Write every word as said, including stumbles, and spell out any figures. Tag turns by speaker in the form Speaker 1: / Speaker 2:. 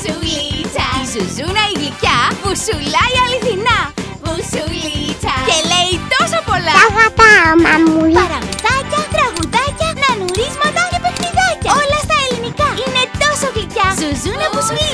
Speaker 1: Μπουσουλίτσα. Η Ζουζούνα η γλυκιά μπουσουλάει αληθινά. Μπουσουλίτσα. Και λέει τόσο πολλά.
Speaker 2: Τα αγαπάω, μαμούλα.
Speaker 1: Παραμυθάκια, τραγουδάκια, νανουρίσματα και παιχνιδάκια. Όλα στα ελληνικά. Είναι τόσο γλυκιά. Ζουζούνα Μπουσουλίτσα.